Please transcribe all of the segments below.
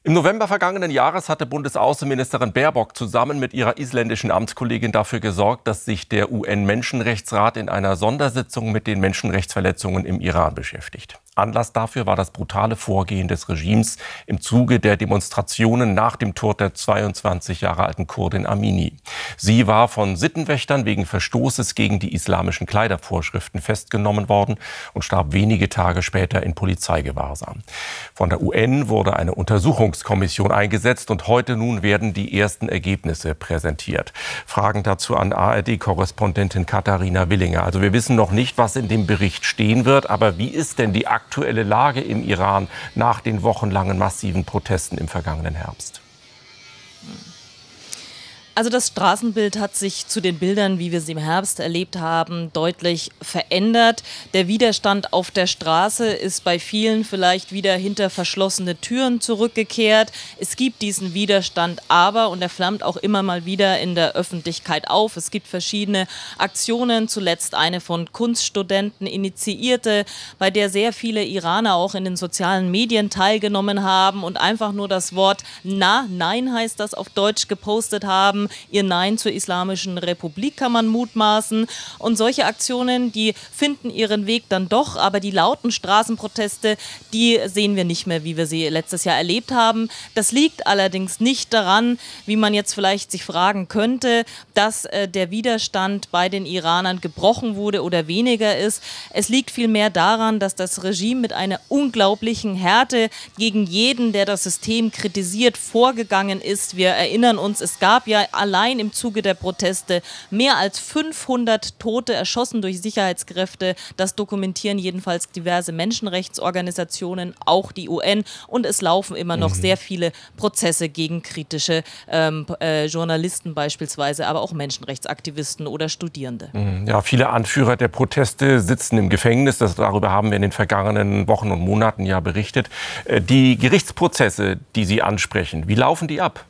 Im November vergangenen Jahres hatte Bundesaußenministerin Baerbock zusammen mit ihrer isländischen Amtskollegin dafür gesorgt, dass sich der UN-Menschenrechtsrat in einer Sondersitzung mit den Menschenrechtsverletzungen im Iran beschäftigt. Anlass dafür war das brutale Vorgehen des Regimes im Zuge der Demonstrationen nach dem Tod der 22 Jahre alten Kurdin Amini. Sie war von Sittenwächtern wegen Verstoßes gegen die islamischen Kleidervorschriften festgenommen worden und starb wenige Tage später in Polizeigewahrsam. Von der UN wurde eine Untersuchungskommission eingesetzt und heute nun werden die ersten Ergebnisse präsentiert. Fragen dazu an ARD-Korrespondentin Katharina Willinger. Also wir wissen noch nicht, was in dem Bericht stehen wird, aber wie ist denn die aktuelle Lage im Iran nach den wochenlangen massiven Protesten im vergangenen Herbst? Also das Straßenbild hat sich zu den Bildern, wie wir sie im Herbst erlebt haben, deutlich verändert. Der Widerstand auf der Straße ist bei vielen vielleicht wieder hinter verschlossene Türen zurückgekehrt. Es gibt diesen Widerstand aber, und er flammt auch immer mal wieder in der Öffentlichkeit auf. Es gibt verschiedene Aktionen, zuletzt eine von Kunststudenten initiierte, bei der sehr viele Iraner auch in den sozialen Medien teilgenommen haben und einfach nur das Wort Nein heißt das auf Deutsch gepostet haben. Ihr Nein zur Islamischen Republik kann man mutmaßen. Und solche Aktionen, die finden ihren Weg dann doch, aber die lauten Straßenproteste, die sehen wir nicht mehr, wie wir sie letztes Jahr erlebt haben. Das liegt allerdings nicht daran, wie man jetzt vielleicht sich fragen könnte, dass der Widerstand bei den Iranern gebrochen wurde oder weniger ist. Es liegt vielmehr daran, dass das Regime mit einer unglaublichen Härte gegen jeden, der das System kritisiert, vorgegangen ist. Wir erinnern uns, es gab ja allein im Zuge der Proteste mehr als 500 Tote erschossen durch Sicherheitskräfte. Das dokumentieren jedenfalls diverse Menschenrechtsorganisationen, auch die UN. Und es laufen immer noch sehr viele Prozesse gegen kritische Journalisten beispielsweise, aber auch Menschenrechtsaktivisten oder Studierende. Ja, viele Anführer der Proteste sitzen im Gefängnis. Darüber haben wir in den vergangenen Wochen und Monaten ja berichtet. Die Gerichtsprozesse, die Sie ansprechen, wie laufen die ab?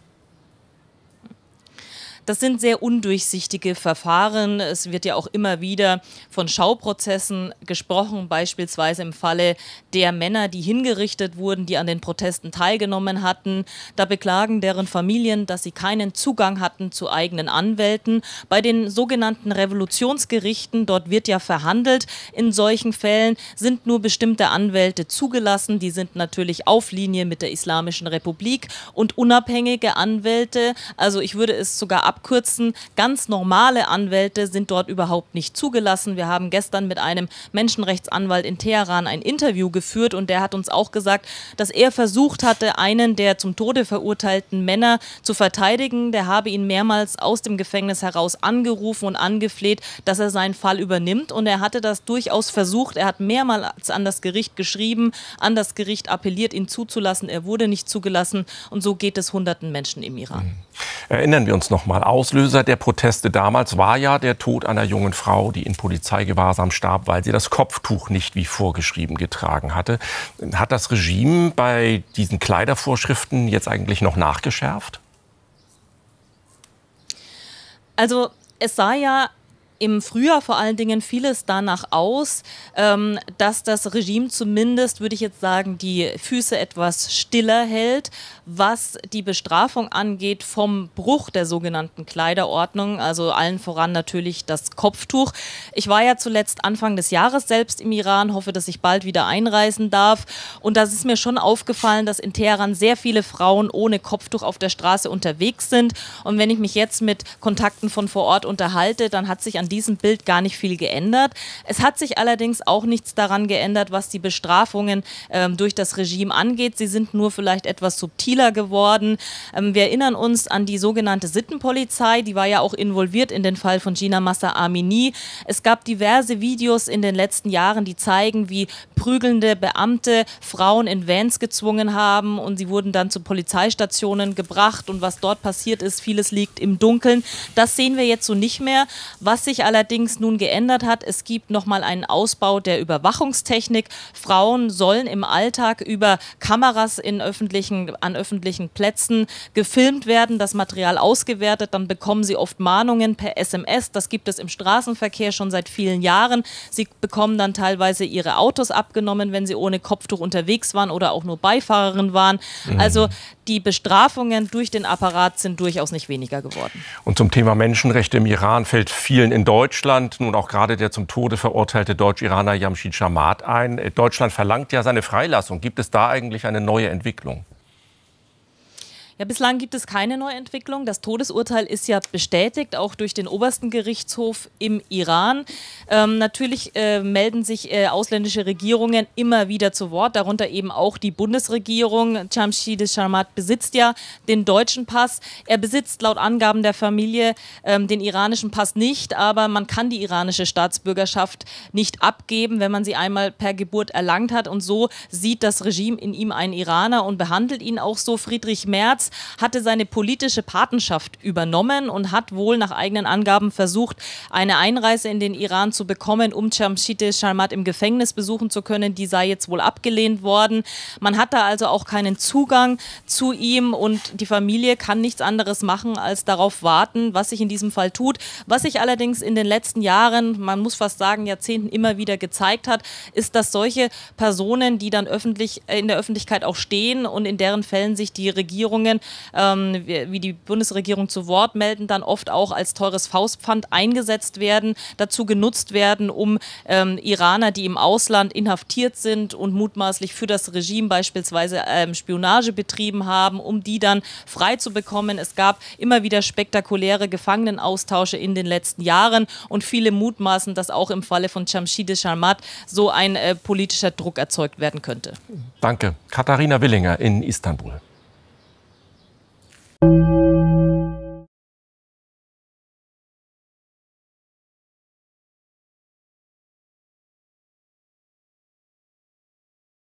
Das sind sehr undurchsichtige Verfahren. Es wird ja auch immer wieder von Schauprozessen gesprochen, beispielsweise im Falle der Männer, die hingerichtet wurden, die an den Protesten teilgenommen hatten. Da beklagen deren Familien, dass sie keinen Zugang hatten zu eigenen Anwälten. Bei den sogenannten Revolutionsgerichten, dort wird ja verhandelt, in solchen Fällen sind nur bestimmte Anwälte zugelassen. Die sind natürlich auf Linie mit der Islamischen Republik und unabhängige Anwälte, also ich würde es sogar abkürzen, ganz normale Anwälte sind dort überhaupt nicht zugelassen. Wir haben gestern mit einem Menschenrechtsanwalt in Teheran ein Interview geführt und der hat uns auch gesagt, dass er versucht hatte, einen der zum Tode verurteilten Männer zu verteidigen. Der habe ihn mehrmals aus dem Gefängnis heraus angerufen und angefleht, dass er seinen Fall übernimmt, und er hatte das durchaus versucht. Er hat mehrmals an das Gericht geschrieben, an das Gericht appelliert, ihn zuzulassen. Er wurde nicht zugelassen, und so geht es hunderten Menschen im Iran. Erinnern wir uns noch mal. Auslöser der Proteste damals war ja der Tod einer jungen Frau, die in Polizeigewahrsam starb, weil sie das Kopftuch nicht wie vorgeschrieben getragen hatte. Hat das Regime bei diesen Kleidervorschriften jetzt eigentlich noch nachgeschärft? Also es sah ja im Frühjahr vor allen Dingen vieles danach aus, dass das Regime zumindest, würde ich jetzt sagen, die Füße etwas stiller hält, was die Bestrafung angeht vom Bruch der sogenannten Kleiderordnung, also allen voran natürlich das Kopftuch. Ich war ja zuletzt Anfang des Jahres selbst im Iran, hoffe, dass ich bald wieder einreisen darf, und das ist mir schon aufgefallen, dass in Teheran sehr viele Frauen ohne Kopftuch auf der Straße unterwegs sind, und wenn ich mich jetzt mit Kontakten von vor Ort unterhalte, dann hat sich an diesem Bild gar nicht viel geändert. Es hat sich allerdings auch nichts daran geändert, was die Bestrafungen durch das Regime angeht. Sie sind nur vielleicht etwas subtiler geworden. Wir erinnern uns an die sogenannte Sittenpolizei, die war ja auch involviert in den Fall von Jina Mahsa Amini. Es gab diverse Videos in den letzten Jahren, die zeigen, wie prügelnde Beamte Frauen in Vans gezwungen haben, und sie wurden dann zu Polizeistationen gebracht, und was dort passiert ist, vieles liegt im Dunkeln. Das sehen wir jetzt so nicht mehr. Was sich sich allerdings nun geändert hat, es gibt nochmal einen Ausbau der Überwachungstechnik. Frauen sollen im Alltag über Kameras an öffentlichen Plätzen gefilmt werden, das Material ausgewertet, dann bekommen sie oft Mahnungen per SMS. Das gibt es im Straßenverkehr schon seit vielen Jahren. Sie bekommen dann teilweise ihre Autos abgenommen, wenn sie ohne Kopftuch unterwegs waren oder auch nur Beifahrerin waren. Also die Bestrafungen durch den Apparat sind durchaus nicht weniger geworden. Und zum Thema Menschenrechte im Iran fällt vielen in Deutschland nun auch gerade der zum Tode verurteilte Deutsch-Iraner Jamshid Chamat ein. Deutschland verlangt ja seine Freilassung. Gibt es da eigentlich eine neue Entwicklung? Ja, bislang gibt es keine Neuentwicklung. Das Todesurteil ist ja bestätigt, auch durch den obersten Gerichtshof im Iran. Natürlich melden sich ausländische Regierungen immer wieder zu Wort, darunter eben auch die Bundesregierung. Jamshid Chamat besitzt ja den deutschen Pass. Er besitzt laut Angaben der Familie den iranischen Pass nicht, aber man kann die iranische Staatsbürgerschaft nicht abgeben, wenn man sie einmal per Geburt erlangt hat. Und so sieht das Regime in ihm einen Iraner und behandelt ihn auch so. Friedrich Merz hatte seine politische Patenschaft übernommen und hat wohl nach eigenen Angaben versucht, eine Einreise in den Iran zu bekommen, um Jamshid Chamat im Gefängnis besuchen zu können. Die sei jetzt wohl abgelehnt worden. Man hat da also auch keinen Zugang zu ihm und die Familie kann nichts anderes machen, als darauf warten, was sich in diesem Fall tut. Was sich allerdings in den letzten Jahren, man muss fast sagen Jahrzehnten, immer wieder gezeigt hat, ist, dass solche Personen, die dann in der Öffentlichkeit auch stehen und in deren Fällen sich die Regierungen wie die Bundesregierung zu Wort melden, dann oft auch als teures Faustpfand eingesetzt werden, dazu genutzt werden, um Iraner, die im Ausland inhaftiert sind und mutmaßlich für das Regime beispielsweise Spionage betrieben haben, um die dann frei zu bekommen. Es gab immer wieder spektakuläre Gefangenenaustausche in den letzten Jahren und viele mutmaßen, dass auch im Falle von Jamshid Chamat so ein politischer Druck erzeugt werden könnte. Danke. Katharina Willinger in Istanbul.